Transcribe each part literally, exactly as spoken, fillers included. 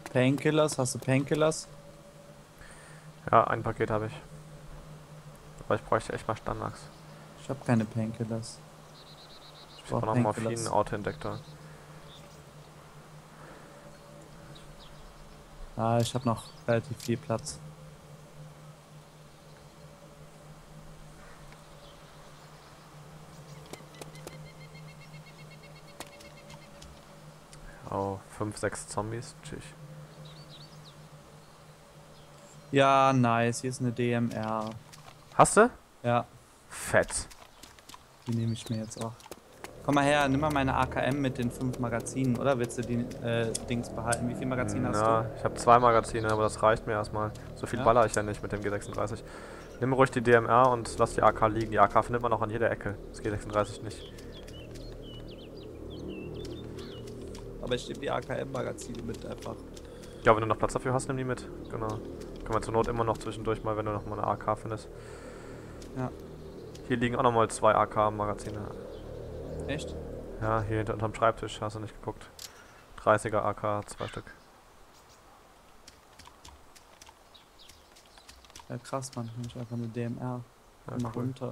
Painkillers, hast du Painkillers? Ja, ein Paket habe ich. Aber ich bräuchte echt mal Standards. Ich habe keine Painkillers. Ich Ich brauche brauche noch Morphin, Painkillers. Autoindektor. Ah, ich habe noch relativ viel Platz. Oh, fünf, sechs Zombies. Tschüss. Ja, nice. Hier ist eine D M R. Hast du? Ja, Fett. die nehme ich mir jetzt auch. Komm mal her, nimm mal meine A K M mit den fünf Magazinen, oder willst du die äh, Dings behalten? Wie viele Magazine hast Ja, du? ich habe zwei Magazine, aber das reicht mir erstmal. So viel Ja? baller ich ja nicht mit dem G sechsunddreißig. Nimm ruhig die D M R und lass die A K liegen. Die A K findet man auch an jeder Ecke. Das G sechsunddreißig nicht. Aber ich nehme die A K M-Magazine mit einfach. Ja, wenn du noch Platz dafür hast, nimm die mit. Genau. Können wir zur Not immer noch zwischendurch mal, wenn du noch mal eine A K findest. Ja. Hier liegen auch noch mal zwei A K-Magazine. Echt? Ja, hier hinter unterm Schreibtisch, hast du nicht geguckt. dreißiger A K, zwei Stück. Ja, krass, Mann. Nehme ich einfach eine D M R. Ja, Komm mal cool. runter.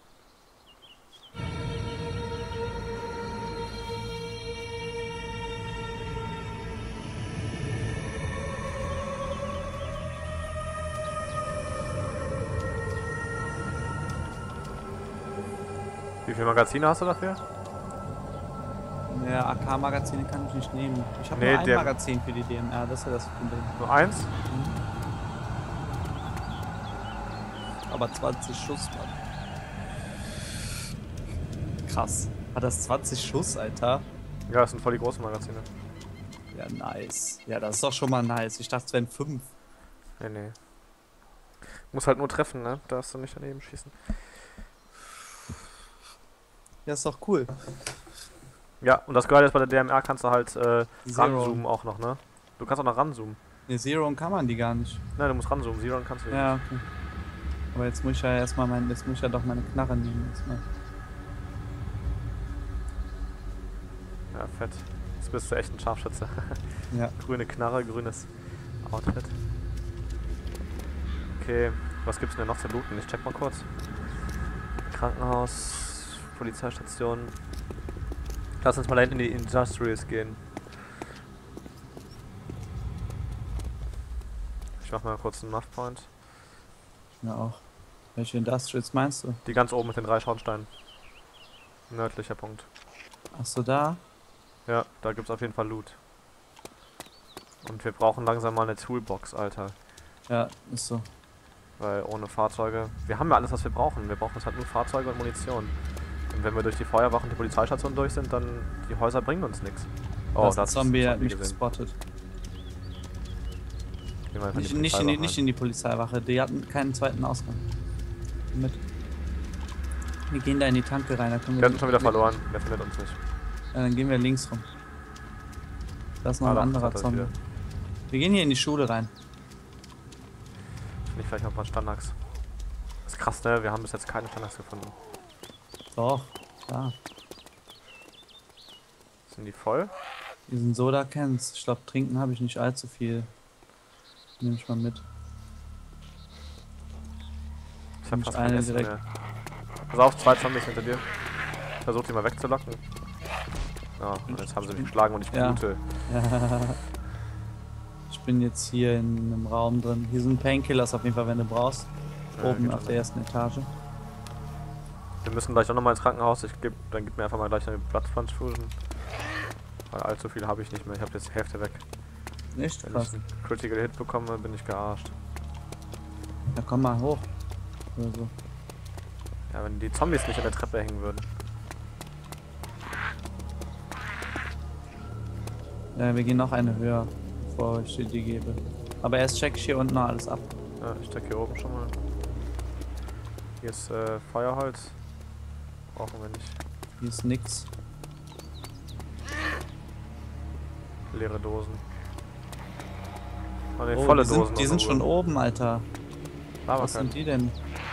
Wie viele Magazine hast du dafür? Ja, A K-Magazine kann ich nicht nehmen. Ich habe Nee, nur ein der- Magazin für die D M R, das ist ja das Problem. Nur eins? Aber zwanzig Schuss, Mann. Krass. Hat das zwanzig Schuss, Alter? Ja, das sind voll die großen Magazine. Ja, nice. Ja, das ist doch schon mal nice. Ich dachte, es wären fünf. Nee, nee. Muss halt nur treffen, ne? Darfst du nicht daneben schießen. Ja, ist doch cool. Ja, und das Geile ist, bei der D M R kannst du halt äh, Zero. ranzoomen auch noch, ne? Du kannst auch noch ranzoomen. Ne, Zero kann man die gar nicht. Ne, du musst ranzoomen. Zero kannst du Ja, nicht. okay. Aber jetzt muss ich ja erstmal mein, jetzt muss ich ja doch meine Knarre nehmen. Erstmal. Ja, fett. Jetzt bist du echt ein Scharfschütze. Ja. Grüne Knarre, grünes Outfit. Okay, was gibt's denn noch zu looten? Ich check mal kurz. Krankenhaus, Polizeistation. Lass uns mal da hinten in die Industrials gehen. Ich mach mal kurz einen Muff Point. Ja, auch. Welche Industrials meinst du? Die ganz oben mit den drei Schornsteinen. Nördlicher Punkt. Achso, da? Ja, da gibt's auf jeden Fall Loot. Und wir brauchen langsam mal eine Toolbox, Alter. Ja, ist so. Weil ohne Fahrzeuge... Wir haben ja alles, was wir brauchen. Wir brauchen jetzt halt nur Fahrzeuge und Munition. Und wenn wir durch die Feuerwachen und die Polizeistation durch sind, dann... Die Häuser bringen uns nichts. Oh, das da ist ist ein Zombie, der hat Zombie mich gesehen. gespottet. Gehen wir einfach Nicht, in die nicht, in die, Polizeiwache nicht in die Polizeiwache, die hatten keinen zweiten Ausgang. Mit. Wir gehen da in die Tanke rein, da können rein. Wir wir. hatten schon wieder verloren. Der findet uns nicht. Ja, dann gehen wir links rum. Da ist noch Ah, ein doch, anderer hat er Zombie. wieder. Wir gehen hier in die Schule rein. Finde ich vielleicht noch ein paar Standards. Das ist krass, ne? Wir haben bis jetzt keine Standards gefunden. Doch, klar. Sind die voll? Diesen Soda kennst. Ich glaube, trinken habe ich nicht allzu viel. Nehme ich mal mit. Ich hab Nicht fast eine kein Essen direkt. mehr. Pass auf, zwei Zombies hinter dir. Versuch die mal wegzulocken. Ja, und jetzt haben sie mich geschlagen und ich Ja. blute. Ich bin jetzt hier in einem Raum drin. Hier sind Painkillers auf jeden Fall, wenn du brauchst. Ja, Oben geht auf schon. der ersten Etage. Wir müssen gleich auch nochmal ins Krankenhaus. Ich geb, dann gib mir einfach mal gleich eine Blood Transfusion. Weil allzu viel habe ich nicht mehr. Ich habe jetzt die Hälfte weg. Echt Wenn krass. ich einen Critical Hit bekomme, bin ich gearscht. Ja, komm mal hoch. Oder so. Ja, wenn die Zombies nicht an der Treppe hängen würden. Ja, wir gehen noch eine höher, bevor ich dir die gebe. Aber erst check ich hier unten noch alles ab. Ja, ich stecke hier oben schon mal. Hier ist äh, Feuerholz. Brauchen wir nicht. Hier ist nix. Leere Dosen. Oh ne, Oh, volle die Dosen. sind, die noch sind so. schon oben, Alter. Aber Was kein. sind die denn?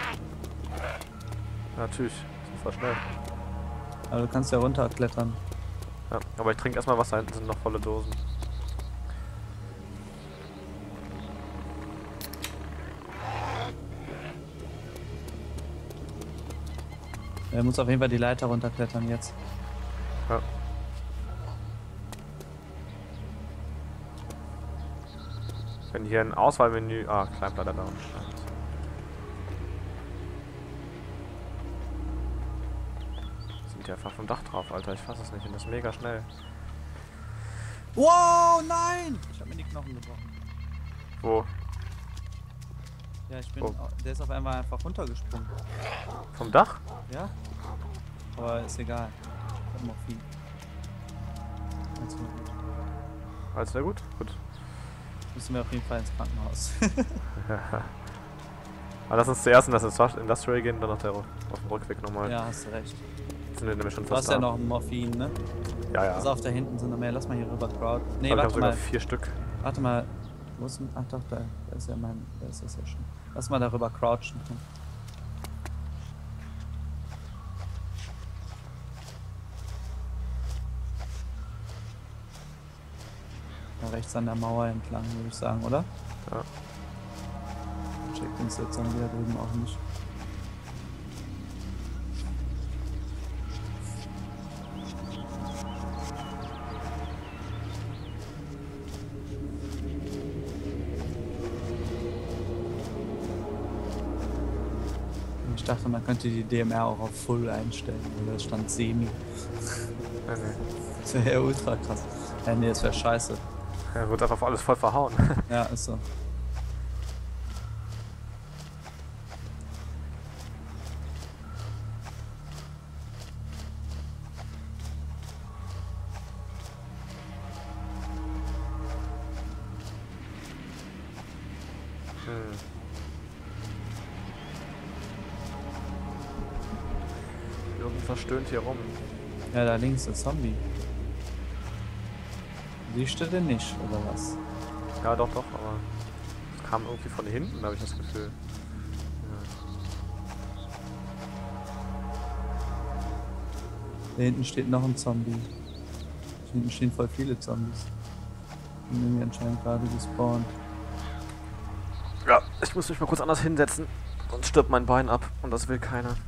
Ja, natürlich. Das ist voll schnell. Aber du kannst ja runterklettern. Ja, aber ich trinke erstmal was, da hinten sind noch volle Dosen. Er muss auf jeden Fall die Leiter runterklettern jetzt. Ja. Wenn hier ein Auswahlmenü... Ah, Kleinblätter da unten. Sind die einfach vom Dach drauf, Alter. Ich fass es nicht. Und das ist mega schnell. Wow, nein! Ich hab mir die Knochen gebrochen. Wo? Ja, ich bin... Oh. Der ist auf einmal einfach runtergesprungen. Vom Dach? Ja? Aber ist egal. Ich hab Morphin. Also, Alles sehr gut? Gut. müssen wir auf jeden Fall ins Krankenhaus. Aber lass uns zuerst in das Industrial gehen, dann auf, der, auf dem Rückweg nochmal. Ja, hast du recht. Sind wir nämlich schon Du fast hast ja da. noch ein Morphin, ne? Ja, ja. Also auf da hinten sind noch mehr. Lass mal hier rüber crowd. Nee, Aber ich hab warte sogar mal. vier Stück. Warte mal. Wo ist denn? Ach doch, da, da ist ja mein. Da ist das ja schon. Lass mal darüber crouchen. Da rechts an der Mauer entlang, würde ich sagen, oder? Ja. Checkt uns jetzt dann wieder drüben auch nicht. Ich dachte, man könnte die D M R auch auf Full einstellen, oder es stand Semi. Nee, nee. Das wäre ja ultra krass. Ja, nee, das wäre scheiße. Er wird einfach alles voll verhauen. Ja, ist so. Hm. Irgendwas stöhnt hier rum. Ja, da links ist Zombie. Siehst du den nicht, oder was? Ja, doch, doch, aber es kam irgendwie von hinten, habe ich das Gefühl. Da hinten steht noch ein Zombie. Da hinten stehen voll viele Zombies. Die sind anscheinend gerade gespawnt. Ja, ich muss mich mal kurz anders hinsetzen, sonst stirbt mein Bein ab und das will keiner.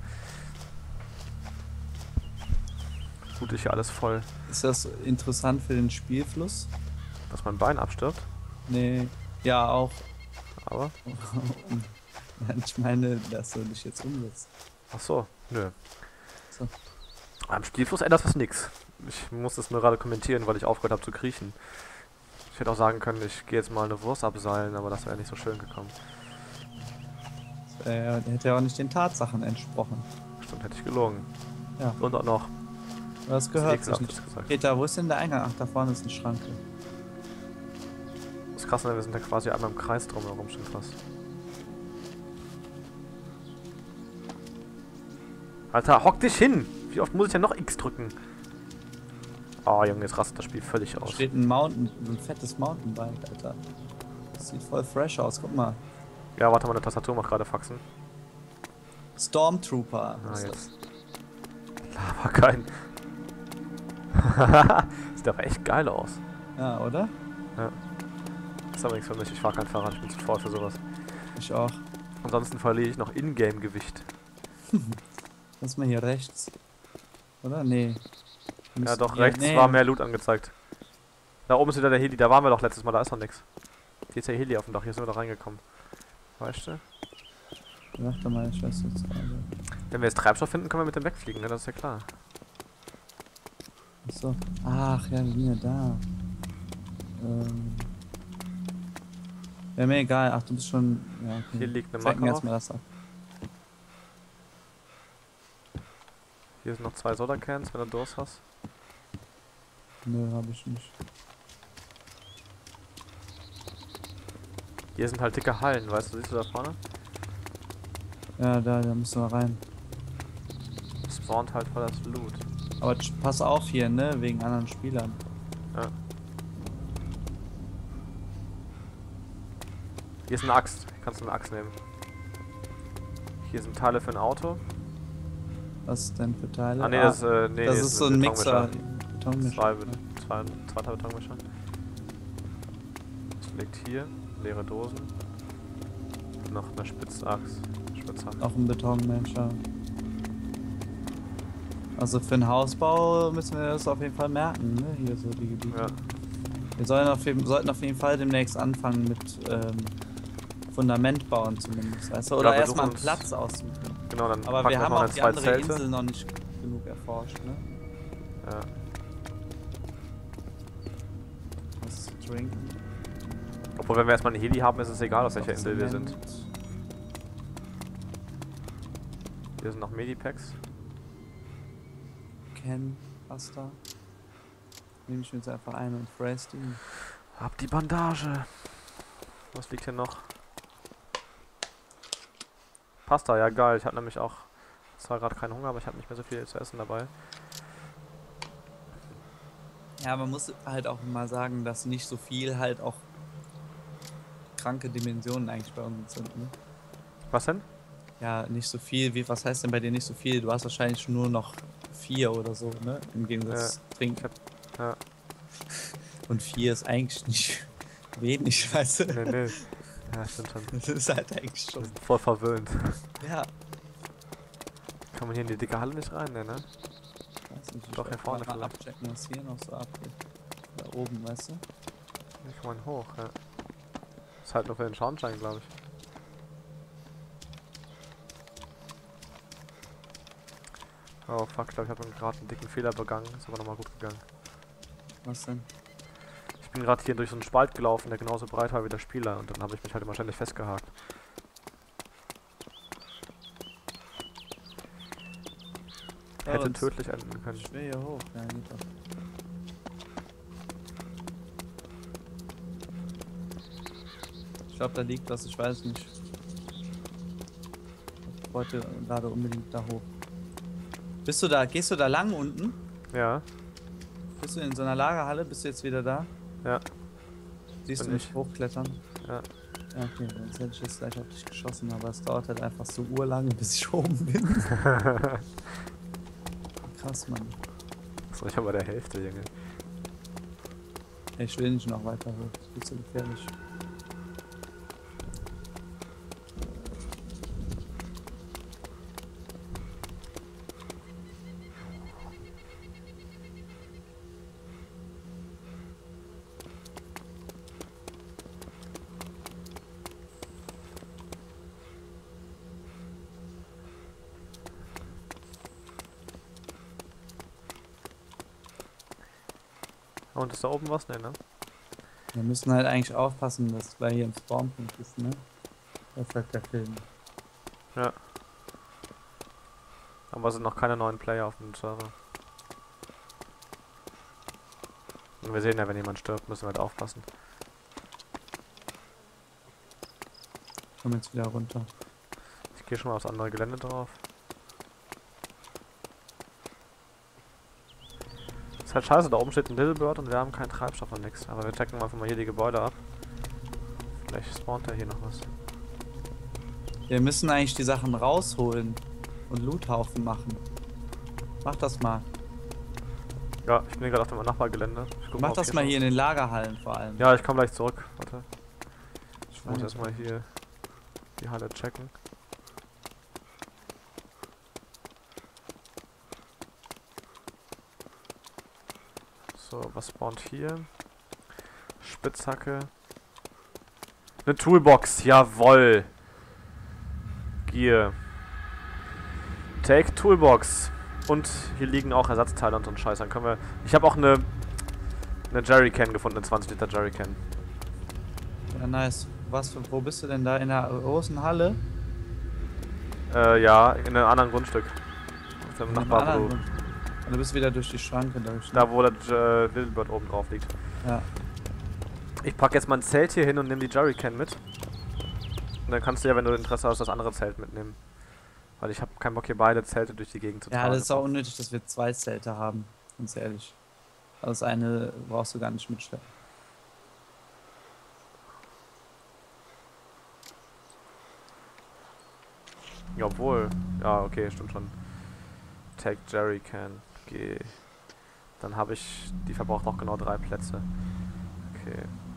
Gut, ist ja alles voll. Ist das interessant für den Spielfluss? Dass mein Bein abstirbt, Nee. Ja, auch. aber... Ich meine, dass du dich jetzt umsetzt. Ach so, nö. So. Am Spielfluss ändert das nix. Ich muss das nur gerade kommentieren, weil ich aufgehört habe zu kriechen. Ich hätte auch sagen können, ich gehe jetzt mal eine Wurst abseilen, aber das wäre nicht so schön gekommen. Das äh, hätte ja auch nicht den Tatsachen entsprochen. Stimmt, hätte ich gelogen. Ja. Und auch noch. Du hast gehört, sich ekelhaft, nicht. das gesagt. Peter, wo ist denn der Eingang? Ach, da vorne ist eine Schranke. Das ist krass, ne? Wir sind da quasi einmal im Kreis drumherum schon fast. Alter, hock dich hin! Wie oft muss ich denn noch X drücken? Oh Junge, jetzt rastet das Spiel völlig Da aus. steht ein Mountain, so ein fettes Mountainbike, Alter. Das sieht voll fresh aus, guck mal. Ja, warte, meine Tastatur macht gerade Faxen. Stormtrooper. Ah, Was ist jetzt. Lava kein. Sieht aber echt geil aus. das? Ja, oder? Ja. Das ist aber nichts für mich, ich fahr kein Fahrrad, ich bin zu faul für sowas. Ich auch. Ansonsten verliere ich noch Ingame-Gewicht. Lass mal hier rechts. Oder? Nee. Wir Ja müssen doch, hier- rechts nee. war mehr Loot angezeigt. Da oben ist wieder der Heli, da waren wir doch letztes Mal, da ist noch nix. Hier ist der Heli auf dem Dach, hier sind wir da reingekommen. Weißt du? Warte mal, ich weiß jetzt gerade. Wenn wir jetzt Treibstoff finden, können wir mit dem wegfliegen, ne? Das ist ja klar. Achso. Ach ja, wir sind ja da. Ähm. Wäre mir egal. Ach, du bist schon. Ja, okay. Hier liegt eine Zeig mir Makarov. erstmal das ab. Hier sind noch zwei Soda-Cans, wenn du Durst hast. Nö, hab ich nicht. Hier sind halt dicke Hallen, weißt du, siehst du da vorne? Ja, da, da müssen wir rein. Das spawnt halt voll das Loot. Aber tsch- pass auf hier, ne? Wegen anderen Spielern. Ja. Hier ist eine Axt, kannst du eine Axt nehmen. Hier sind Teile für ein Auto. Was ist denn für Teile? Ah ne, das, äh, nee, das nee, ist so ein Mixer. Betonmischer. Zwei, zwei, zweiter Betonmischer. Das liegt hier, leere Dosen. Noch eine Spitzaxt. Spitzhacke. Auch ein Betonmischer. Also für den Hausbau müssen wir das auf jeden Fall merken, ne? Hier so die Gebiete. Ja. Wir sollen auf jeden, sollten auf jeden Fall demnächst anfangen mit ähm, Fundament bauen zumindest. Weißt du? Oder Ja, wir erstmal einen suchen Platz aussuchen. Genau, dann Aber packen wir haben mal auch eine die zwei andere Zelte. Insel noch nicht genug erforscht, ne? Ja. Was zu trinken. Obwohl, wenn wir erstmal eine Heli haben, ist es egal, auf welcher Noch Insel wir Zement. sind. Hier sind noch Medipacks. Ken, Pasta. Nehme ich mir jetzt einfach ein und fräst die. Hab die Bandage. Was liegt hier noch? Pasta, ja geil. Ich hatte nämlich auch zwar gerade keinen Hunger, aber ich habe nicht mehr so viel zu essen dabei. Ja, man muss halt auch mal sagen, dass nicht so viel halt auch kranke Dimensionen eigentlich bei uns sind, ne? Was denn? Ja, nicht so viel. Wie, was heißt denn bei dir nicht so viel? Du hast wahrscheinlich nur noch vier oder so, ne? Im Gegensatz zu trinken. Ja. Und vier ist eigentlich nicht wenig, weißt du? Nee, nee. Ja, stimmt schon. Das ist halt eigentlich schon. Voll verwöhnt. Ja. Kann man hier in die dicke Halle nicht rein, ne? ne? Weiß nicht, ich Doch, hier wollte vorne mal vielleicht. abchecken, was hier noch so abgeht. Da oben, weißt du? Hier kann man hoch, ja. Ist halt nur für den Schornstein, glaube ich. Oh fuck, ich glaube, ich habe gerade einen dicken Fehler begangen. Ist aber nochmal gut gegangen. Was denn? Ich bin gerade hier durch so einen Spalt gelaufen, der genauso breit war wie der Spieler. Und dann habe ich mich halt immer ständig festgehakt. Ja, Hätte und tödlich enden können. Ich will hier hoch, ja, geht doch. Ich glaube, da liegt was, ich weiß nicht. Ich wollte gerade unbedingt da hoch. Bist du da, gehst du da lang unten? Ja, Bist du in so einer Lagerhalle? Bist du jetzt wieder da? ja. Siehst Bin du mich ich. hochklettern? Ja. Ja, okay, sonst hätte ich jetzt gleich auf dich geschossen, aber es dauert halt einfach so urlange, bis ich oben bin. Krass, Mann. So, ich habe bei der Hälfte, Junge. Ey, ich will nicht noch weiter hoch, das wird so gefährlich. Und ist da oben was? Ne, ne? Wir müssen halt eigentlich aufpassen, dass gleich hier ein Spawnpunkt ist, ne? Das sagt der Film. Ja. Aber es sind noch keine neuen Player auf dem Server. Und wir sehen ja, wenn jemand stirbt, müssen wir halt aufpassen. Ich komm jetzt wieder runter. Ich gehe schon mal aufs andere Gelände drauf. Ist halt scheiße, da oben steht ein Little Bird und wir haben keinen Treibstoff und nix. Aber wir checken einfach mal hier die Gebäude ab. Vielleicht spawnt ja hier noch was. Wir müssen eigentlich die Sachen rausholen und Loothaufen machen. Mach das mal. Ja, ich bin gerade auf dem Nachbargelände. Ich guck Mach ob das mal schon- hier in den Lagerhallen vor allem. Ja, ich komme gleich zurück. Warte. Ich muss weiß. erstmal hier die Halle checken. So, was spawnt hier? Spitzhacke. Eine Toolbox, jawoll. Gear. Take Toolbox. Und hier liegen auch Ersatzteile und so ein Scheiß. Dann können wir. Ich habe auch eine eine Jerrycan gefunden, eine zwanzig Liter Jerrycan. Ja, nice. Was, wo bist du denn da? In der großen Halle? Äh, ja, in einem anderen Grundstück. Auf dem In einem Nachbar, anderen wo du, Grund. Und du bist wieder durch die Schranke durch. Ne? da wo der äh, Little Bird oben drauf liegt. Ja. Ich pack jetzt mein Zelt hier hin und nehme die Jerrycan mit. Und dann kannst du ja, wenn du Interesse hast, das andere Zelt mitnehmen. Weil ich habe keinen Bock, hier beide Zelte durch die Gegend zu tragen. Ja, das ist auch unnötig, dass wir zwei Zelte haben. Ganz ehrlich. Also das eine brauchst du gar nicht mitschleppen. Ja, obwohl. Ja, okay, stimmt schon. Take Jerrycan. Geh. Dann habe ich. Die verbraucht auch genau drei Plätze. Okay.